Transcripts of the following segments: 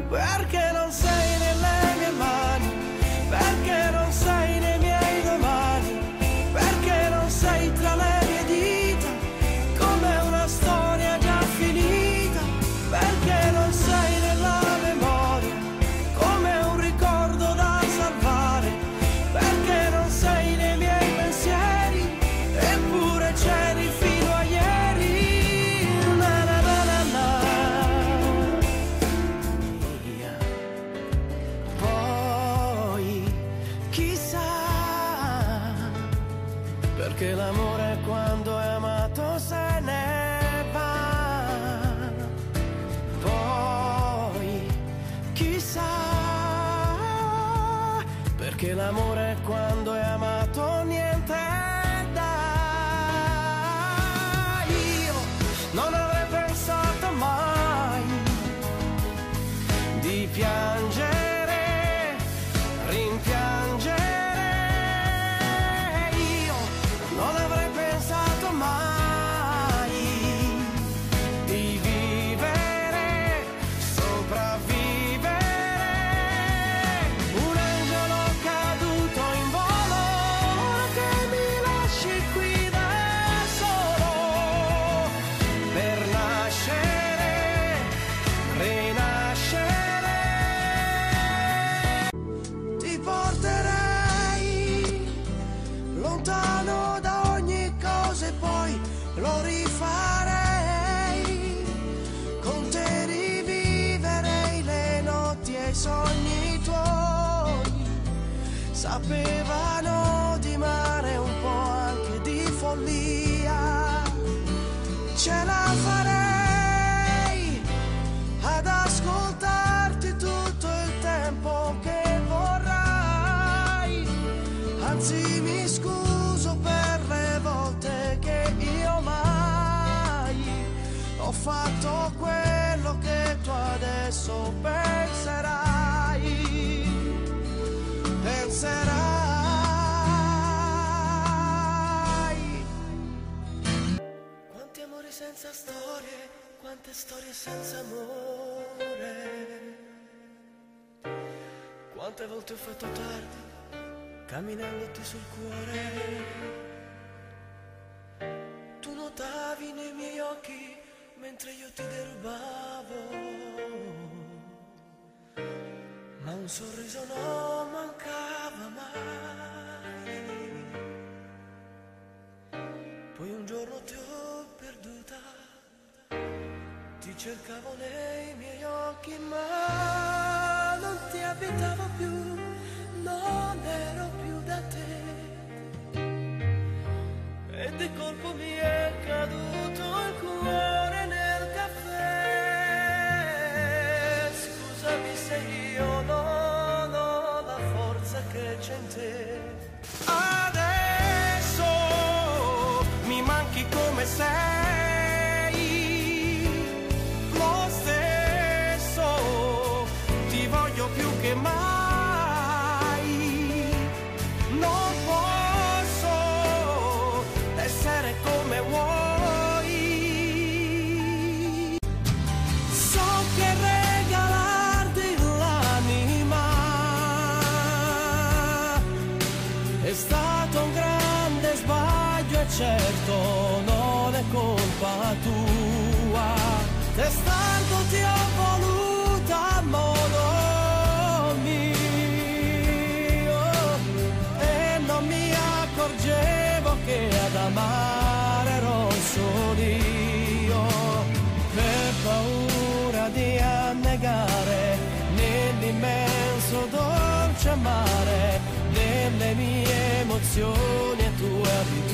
perché non sei nelle mie mani, perché non sei nei miei domani, perché non sei tra le mie dita, come una storia già finita, perché non sei nella memoria, come un ricordo da salvare, perché non sei nei miei pensieri, eppure c'eri fino a ieri. Na na na na na. Poi chissà, perché l'amore quando è amato se ne va. Poi chissà, perché l'amore quando è amato niente dà. Io non avrei pensato mai di piangere, rimpiangere. Io non avrei pensato mai di vivere, sopravvivere. Un angelo caduto in volo che mi lasci qui da solo per nascere, rinascere. Ti porterei lontano da ogni cosa e poi lo rifarei. Con te riviverei le notti e i sogni tuoi. Sapevano di mare, un po' anche di follia. Ce la farei ad ascoltarti tutto il tempo che vorrai. Anzi, mi scuso per le volte che io mai ho fatto quello che tu adesso penserai. Penserai. Quanti amori senza storie, quante storie senza amore. Quante volte ho fatto tardi camminandoti sul cuore. Tu notavi nei miei occhi mentre io ti derubavo, ma un sorriso non mancava mai. Poi un giorno ti ho perduta, ti cercavo nei miei occhi ma non ti abitavo più, non ero più da te. E di colpo mi è caduto il cuore nel caffè. Scusami se io non ho la forza che c'è in te. Adesso mi manchi come sei, lo stesso ti voglio più che mai. Non posso essere come vuoi. So che regalarti l'anima è stato un grande sbaglio e certo non è colpa tua. Testardo ti ho voluta a modo mio e non mi accorgevo che ad amare ero solo io. Per paura di annegare nell'immenso dolce mare delle mie emozioni e tue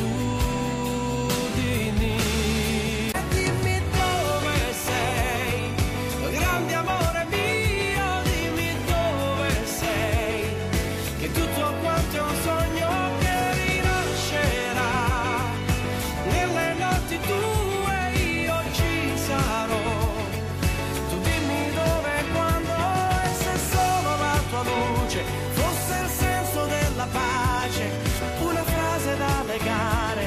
abitudini. Dimmi dove sei, grande amore mio, dimmi dove sei, che tutto quanto è un sogno che rinascerà. Nelle notti tue io ci sarò. Tu dimmi dove e quando, e se solo la tua luce fosse il senso della pace, una frase da legare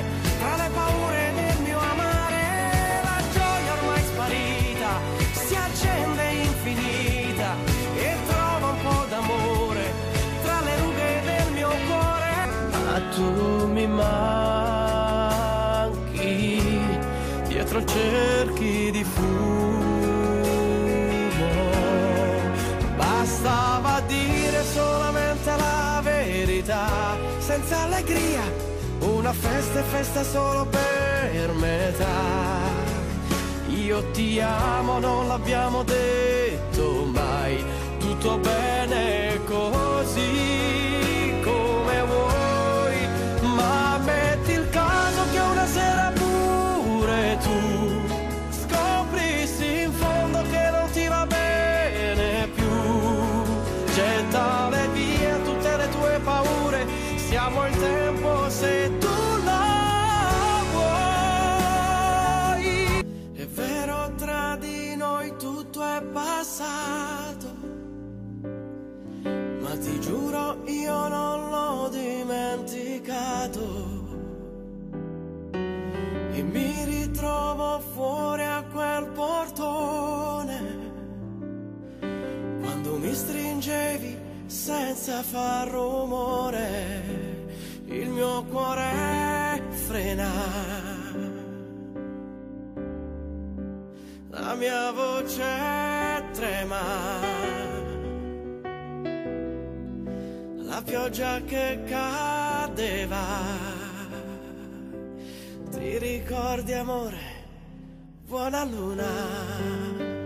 tu mi manchi dietro cerchi di fumo. Bastava dire solamente la verità, senza allegria, una festa e festa solo per metà. Io ti amo, non l'abbiamo detto mai, tutto bene così come vuoi, ma metti il caso che una sera pure tu scoprissi in fondo che non ti va bene più. Gettale via tutte le tue paure, siamo il tempo se tu la vuoi. È vero, tra di noi tutto è passato, ma ti giuro io non l'ho dimenticato. E mi ritrovo fuori a quel portone, quando mi stringevi senza far rumore, il mio cuore frena, la mia voce trema, la pioggia che cadeva. Ti ricordi amore, buona luna.